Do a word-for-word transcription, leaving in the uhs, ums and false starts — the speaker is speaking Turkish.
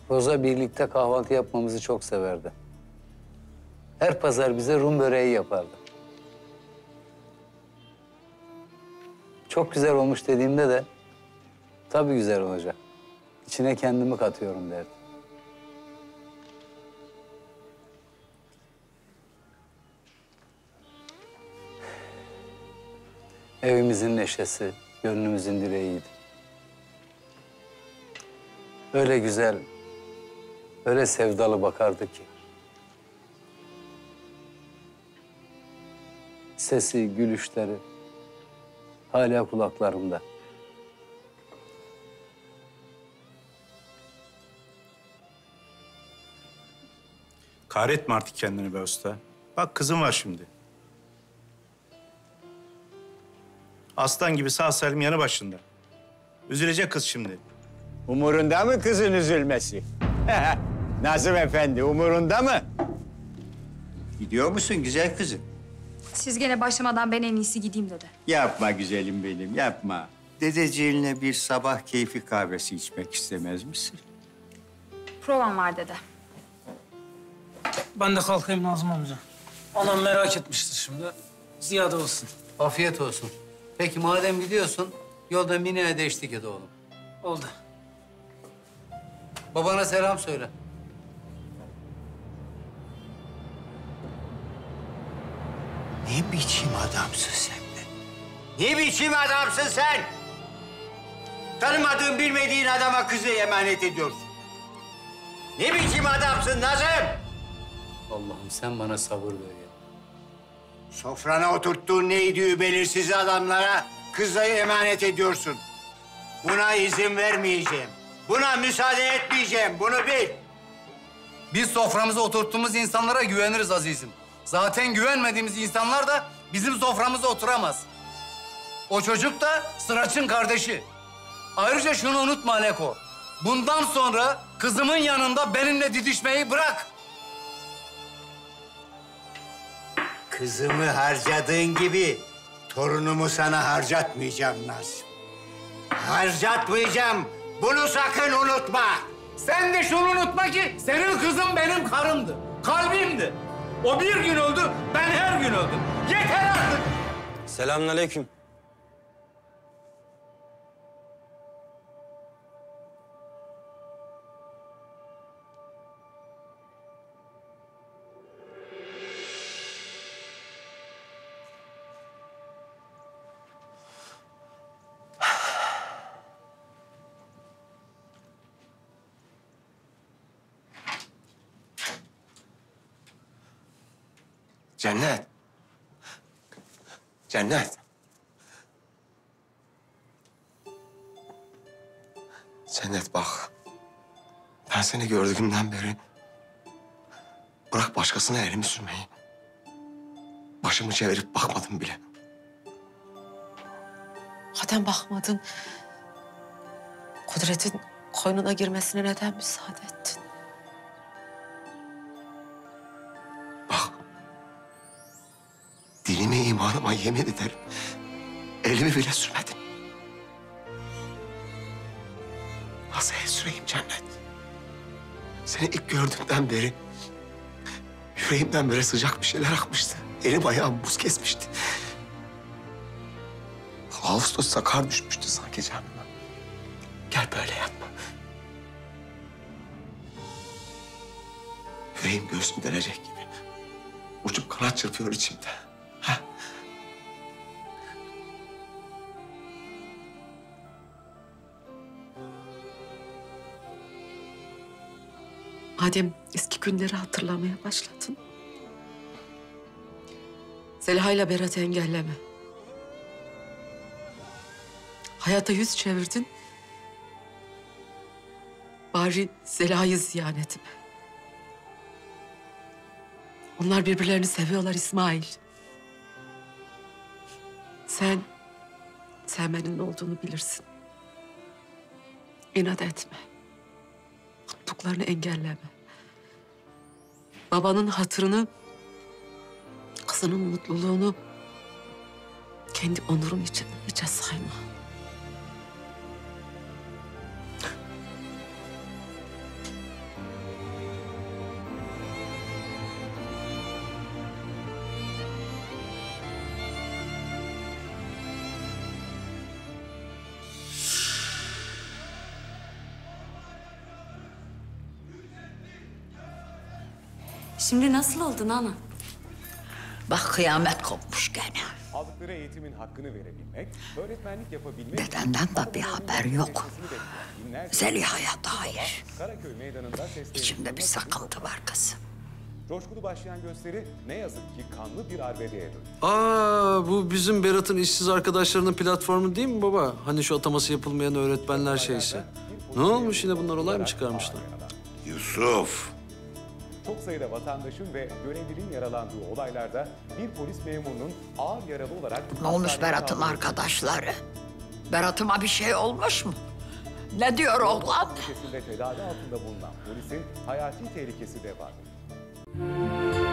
Roza birlikte kahvaltı yapmamızı çok severdi. Her pazar bize Rum böreği yapardı. Çok güzel olmuş dediğimde de tabii güzel olacak. İçine kendimi katıyorum derdi. Evimizin neşesi, gönlümüzün direğiydi. Öyle güzel, öyle sevdalı bakardı ki. Sesi, gülüşleri hala kulaklarımda. Kahretme artık kendini be usta. Bak kızım var şimdi. Aslan gibi sağ salim yanı başında. Üzülecek kız şimdi. Umurunda mı kızın üzülmesi? Nazım Efendi, umurunda mı? Gidiyor musun güzel kızım? Siz gene başlamadan ben en iyisi gideyim dedi. Yapma güzelim benim, yapma. Dedeciğinle bir sabah keyfi kahvesi içmek istemez misin? Provam var dede. Ben de kalkayım Nazım amca. Anam merak etmiştir şimdi. Ziyade olsun. Afiyet olsun. Peki madem gidiyorsun, yolda Mine'ye de eşlik et oğlum. Oldu. Babana selam söyle. Ne biçim adamsın sen be? Ne biçim adamsın sen? Tanımadığın, bilmediğin adama kızı emanet ediyorsun. Ne biçim adamsın Nazım? Allah'ım sen bana sabır ver ya. Sofrana oturttuğun neydi belirsiz adamlara kızı emanet ediyorsun. Buna izin vermeyeceğim. Buna müsaade etmeyeceğim. Bunu bil. Biz soframıza oturttuğumuz insanlara güveniriz azizim. Zaten güvenmediğimiz insanlar da bizim soframıza oturamaz. O çocuk da Sıraç'ın kardeşi. Ayrıca şunu unutma Aleko. Bundan sonra kızımın yanında benimle didişmeyi bırak. Kızımı harcadığın gibi torunumu sana harcatmayacağım Nazım. Harcatmayacağım. Bunu sakın unutma. Sen de şunu unutma ki senin kızın benim karımdı, kalbimdi. O bir gün öldü, ben her gün öldüm. Yeter artık. Selamünaleyküm. Cennet. Cennet. Cennet bak. Ben seni gördüğümden beri bırak başkasına elimi sürmeyi. Başımı çevirip bakmadım bile. Madem bakmadın, Kudret'in koynuna girmesine neden müsaade ettin? Bak. Dinime, imanıma yemin ederim. Elimi bile sürmedim. Nasıl el süreyim Cennet? Seni ilk gördüğümden beri yüreğimden böyle sıcak bir şeyler akmıştı. Elim ayağım buz kesmişti. Ağustos'ta kar düşmüştü sanki canıma. Gel böyle yapma. Yüreğim göğsüm delecek gibi. Uçup kanat çırpıyor içimde. Ha? Madem eski günleri hatırlamaya başladın, Zeliha'yla Berat'ı engelleme. Hayata yüz çevirdin, bari Zeliha'yı ziyan etme. Onlar birbirlerini seviyorlar İsmail. Sen sevmenin ne olduğunu bilirsin. İnat etme. Mutluluklarını engelleme. Babanın hatırını, kızının mutluluğunu kendi onurun için hiçe sayma. Şimdi nasıl oldun ana? Bak kıyamet kopmuş gene. Aldıkları eğitimin hakkını verebilmek, öğretmenlik yapabilmek... Dedenden de bir haber yok. Zeliha'ya dair. Karaköy Meydanı'nda seslenip... İçimde bir sıkıntı var kızım. Coşkulu başlayan gösteri ne yazık ki kanlı bir arbedeye döndü. Aa, bu bizim Berat'ın işsiz arkadaşlarının platformu değil mi baba? Hani şu ataması yapılmayan öğretmenler şeysi. Ne olmuş yine bunlar olay mı çıkarmışlar? Yusuf. Çok sayıda vatandaşın ve görevlinin yaralandığı olaylarda bir polis memurunun ağır yaralı olarak... Ne olmuş hastaneye Berat'ın kaldırıldı. arkadaşları? Berat'ıma bir şey olmuş mu? Ne diyor oğlan? Ülkesinde tedavi altında bulunan polisin hayati tehlikesi de var.